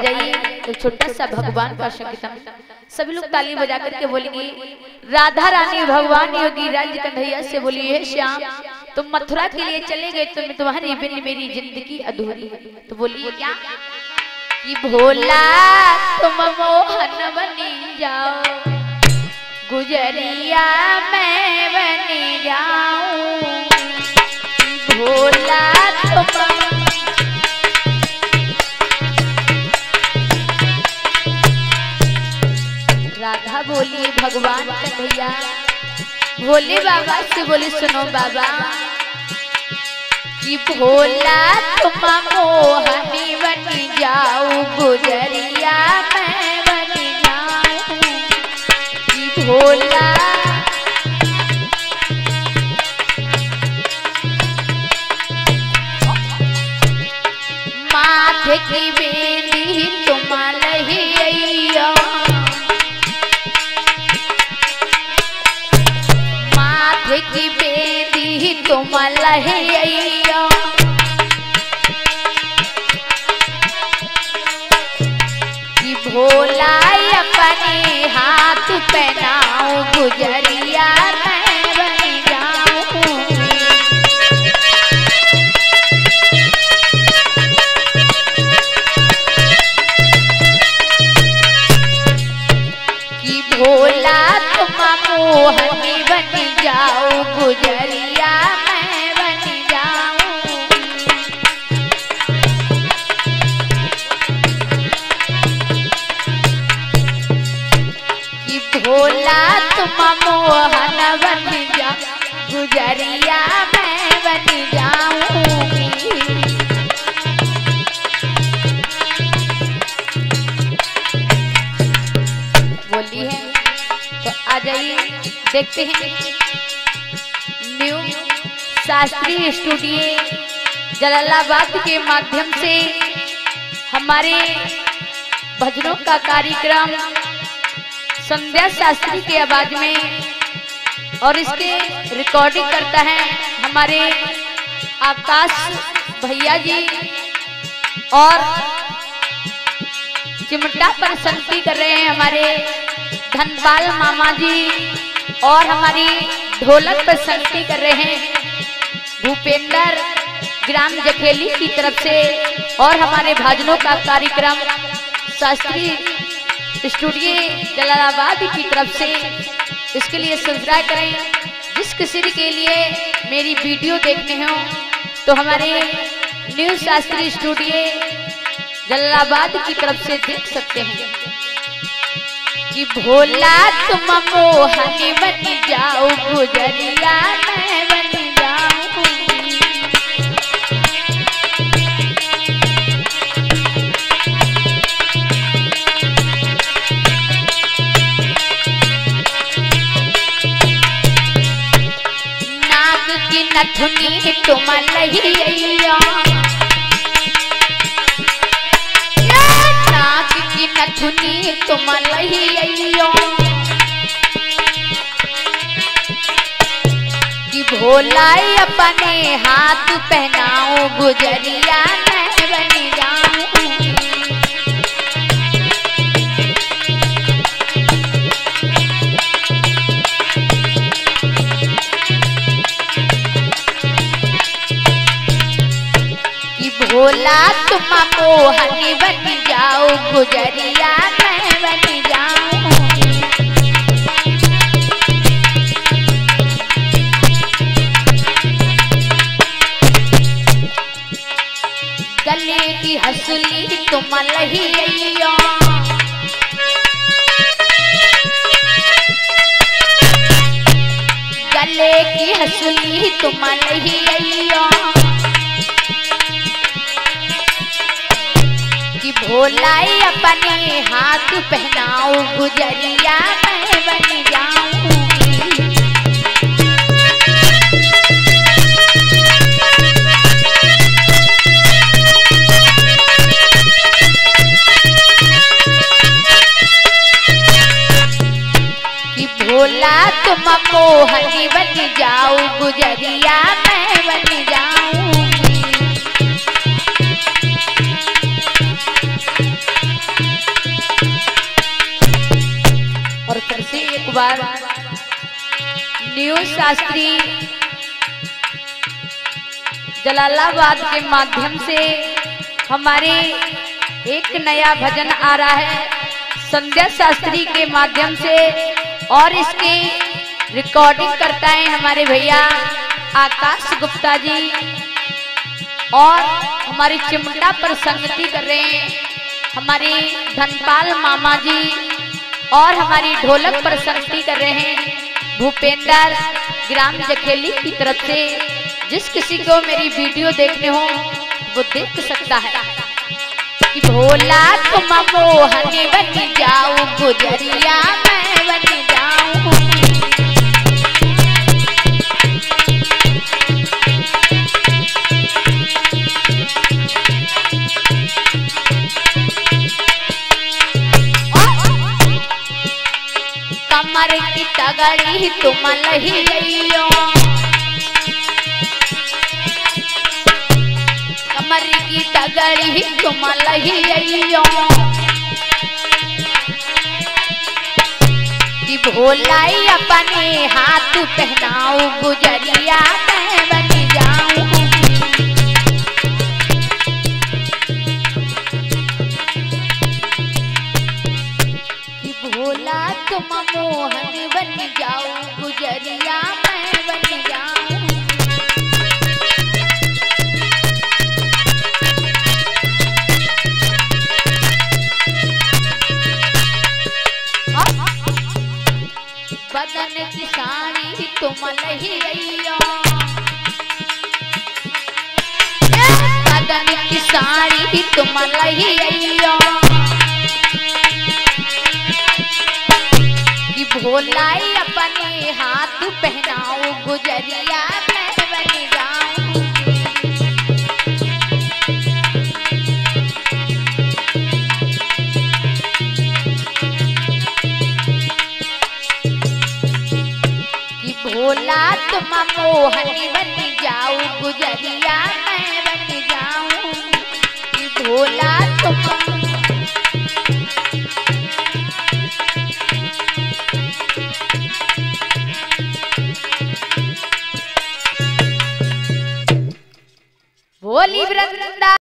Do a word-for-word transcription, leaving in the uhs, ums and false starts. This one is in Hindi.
जाइए तो छोटा सा भगवान का संकीर्तन सभी लोग ताली बजा करके बोलेंगे। राधा रानी भगवान योगी राज कन्हैया से बोलिए श्याम तुम मथुरा के लिए चले गए तो मैं तुम्हारे बिन मेरी जिंदगी अधूरी है। तो बोलिए क्या कि भोला तुम मोहन बनी जाओ गुजरिया मैं बनी जाऊं। भोला तुम राधा बोली भगवान कन्हैया भोले बाबा से बोली सुनो बाबा कि भोला तुम मोहनी बनी जाओ गुजरिया मैं बनी जाऊं। कि भोला माथे की बेली तुम लहिया की बेदी तुम लहिया कि भोला अपने हाथ पहनाओ गुजरिया मैं बन जाऊं। कि भोला तुम मोहनी बन जाओ गुजरिया मैं बन जाऊं। कि भोला तुम मोहन बन जाओ गुजरिया मैं बन जाऊंगी। बोली है तो आ जाइए देखते हैं न्यू शास्त्रीय स्टूडियो जलालाबाद के माध्यम से हमारे भजनों का कार्यक्रम संध्या शास्त्री की आवाज में और इसके रिकॉर्डिंग करता है हमारे आकाश भैया जी और चिमटा पर संगति कर रहे हैं हमारे धनपाल मामा जी और हमारी ढोलक पर संगति कर रहे हैं भूपेंद्र ग्राम जखेली की तरफ से और हमारे भजनों का कार्यक्रम शास्त्रीय स्टूडियो जलालाबाद की तरफ से। इसके लिए सब्सक्राइब करें। जिस किसी के लिए मेरी वीडियो देखने हो तो हमारे न्यू शास्त्रीय स्टूडियो जलालाबाद की तरफ से देख सकते हैं। कि भोला तुम मोहनी बन जाओ गुजरिया मैं बन जाऊंगी। नाग की नथुनी तुम लहिया की नथुनी तुम लहिया कि भोला अपने हाथ पहनाओ गुजरिया मैं बन जाऊं। कि भोला तुम मोहनी बन जाओ गुजरिया मैं बन जाऊंगी। गले की हंसुली तुम लहिया गले की हंसुली तुम लहिया कि भोला अपने हाथ पहनाओ गुजरिया मैं बन जाऊंगी। कि भोला तुम मोहनी बन जाओ गुजरिया मैं बन जाऊंगी। और फिर से एक बार न्यू शास्त्री जलालाबाद के माध्यम से हमारे एक नया भजन आ रहा है संध्या शास्त्री के माध्यम से, और इसके रिकॉर्डिंग करता है हमारे भैया आकाश गुप्ता जी, और हमारी चिमटा पर संगति कर रहे हैं हमारे धनपाल मामा जी, और हमारी ढोलक पर संगति कर रहे हैं भूपेंद्र ग्राम जखेली की तरफ से। जिस किसी को मेरी वीडियो देखने हो वो देख सकता है कि भोला तुम मोहन बन जाओ गुजरिया मैं बन जाऊं। कमर की तगड़ी तुम लहियो, कमर की तगड़ी तुम लहियो, कि भोलाई अपने हाथ पहनाओ गुजरिया मैं बन जाऊं। कि भोला तुम मोहन बन जाओ गुजरिया मैं बन जाऊं। बदन की साड़ी तुम लहियो, बदन की साड़ी तुम लहियो, कि भोलाई अपने हाथ पहनाओ गुजरिया मैं बन जाऊं। भोला तुम मोहन बन जाओ गुजरिया मैं बन जाऊं। कि भोला तुम भोली वृंदा